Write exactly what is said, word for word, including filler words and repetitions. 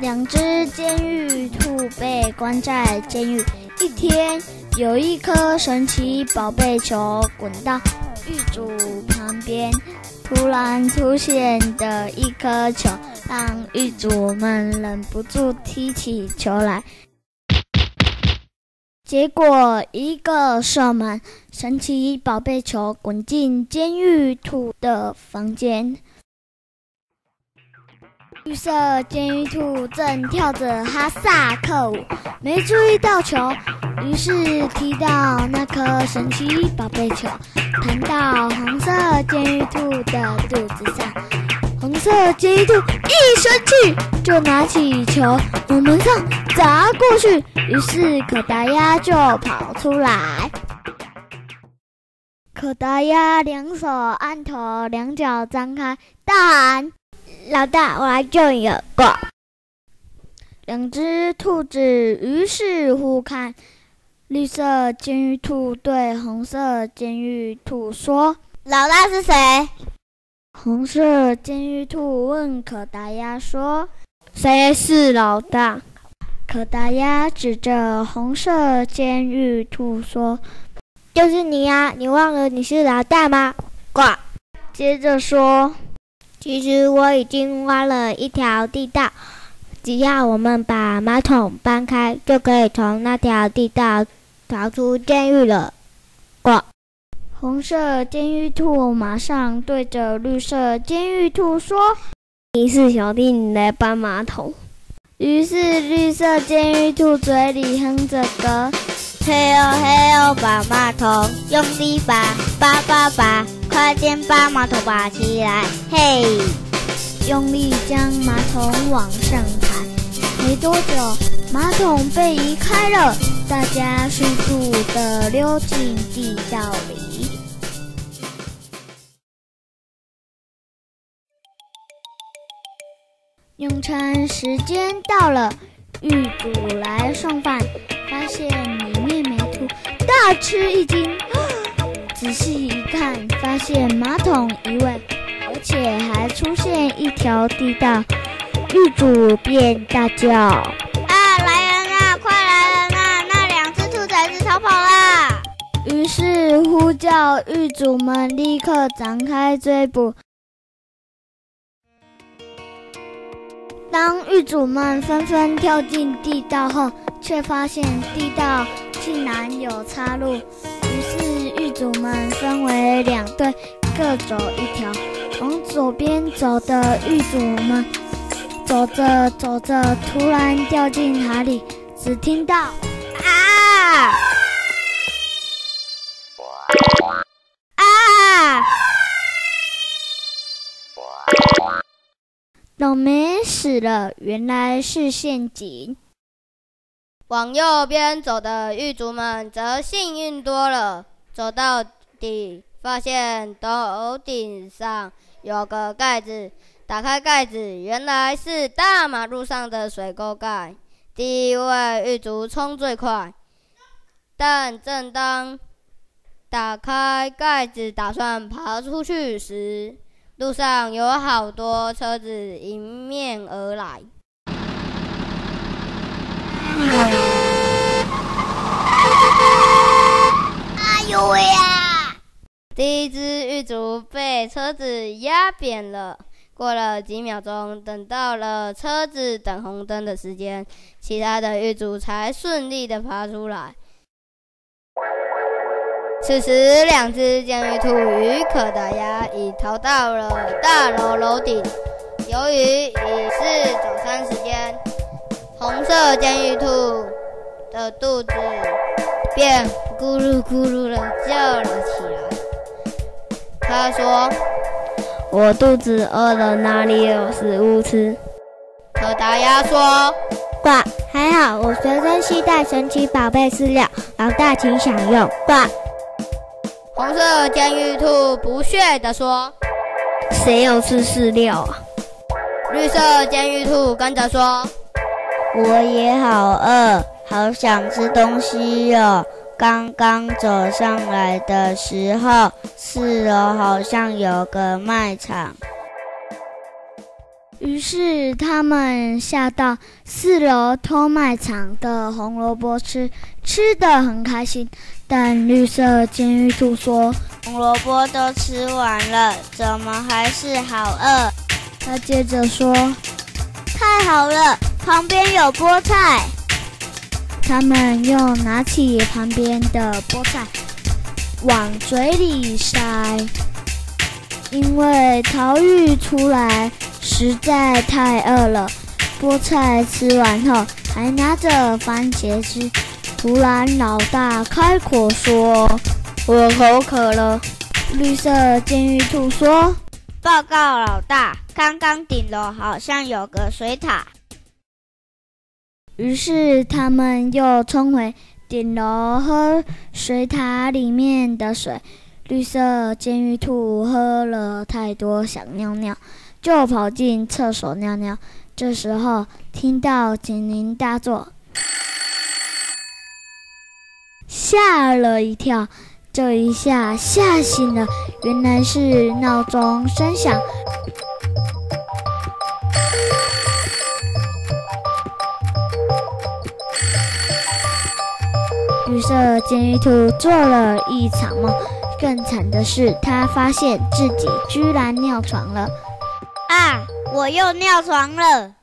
两只监狱兔被关在监狱。一天，有一颗神奇宝贝球滚到狱卒旁边，突然出现的一颗球，让狱卒们忍不住踢起球来。结果一个射门，神奇宝贝球滚进监狱兔的房间。绿色监狱兔正跳着哈萨克舞，没注意到球，于是踢到那颗神奇宝贝球，弹到红色监狱兔的肚子上。红色监狱兔一生气，就拿起球往门上砸过去，于是可达鸭就跑出来。可达鸭两手按头，两脚张开，大喊：老大，我来救你了！呱！两只兔子于是互看。绿色监狱兔对红色监狱兔说：老大是谁？红色监狱兔问可达鸭说：谁是老大？可达鸭指着红色监狱兔说：就是你呀！你忘了你是老大吗？呱！接着说：其实我已经挖了一条地道，只要我们把马桶搬开，就可以从那条地道逃出监狱了。呱！红色监狱兔马上对着绿色监狱兔说：你是小弟，你来搬马桶。于是绿色监狱兔嘴里哼着歌：嘿哦嘿哦，把马桶用力拔，拔拔拔，快点把马桶拔起来，嘿！用力将马桶往上抬，没多久，马桶被移开了，大家迅速地溜进地道里。用餐时间到了，狱卒来送饭，发现里面没兔，大吃一惊。仔细一看，发现马桶移位，而且还出现一条地道。狱卒便大叫：啊，来人啊，快来人啊，那两只兔崽子逃跑啦！于是呼叫狱卒们立刻展开追捕。当狱卒们纷纷跳进地道后，却发现地道竟然有岔路，于是狱卒们分为两队，各走一条。往左边走的狱卒们走着走着，突然掉进海里，只听到啊啊！倒霉死了，原来是陷阱。 往右边走的狱卒们则幸运多了，走到底发现头顶上有个盖子，打开盖子，原来是大马路上的水沟盖。第一位狱卒冲最快，但正当打开盖子打算爬出去时，路上有好多车子迎面而来。 哎呦喂啊！ 第一只狱卒被车子压扁了。过了几秒钟，等到了车子等红灯的时间，其他的狱卒才顺利的爬出来。此时，两只监狱兔与可达鸭已逃到了大楼楼顶。由于已是早餐时间，红色监狱兔的肚子便咕噜咕噜的叫了起来。他说：我肚子饿了，哪里有食物吃？可达鸭说： 呱，还好我随身携带神奇宝贝饲料，老大请享用。呱。 红色监狱兔不屑地说： 谁有吃饲料啊？ 绿色监狱兔跟着说： 我也好饿，好想吃东西哟。刚刚走上来的时候，四楼好像有个卖场。 于是他们下到四楼偷卖场的红萝卜吃，吃得很开心。但绿色监狱兔说：“ 红萝卜都吃完了，怎么还是好饿？” 他接着说：“ 太好了，旁边有菠菜。” 他们又拿起旁边的菠菜往嘴里塞，因为逃狱出来实在太饿了。菠菜吃完后还拿着番茄吃。突然老大开口说：“ 我口渴了。” 绿色监狱兔说：“ 报告老大，刚刚顶楼好像有个水塔。” 于是他们又冲回顶楼喝水塔里面的水。绿色监狱兔喝了太多，想尿尿，就跑进厕所尿尿。这时候听到警铃大作，吓了一跳，这一下吓醒了，原来是闹钟声响。绿色监狱兔做了一场梦，更惨的是，他发现自己居然尿床了。 啊！我又尿床了。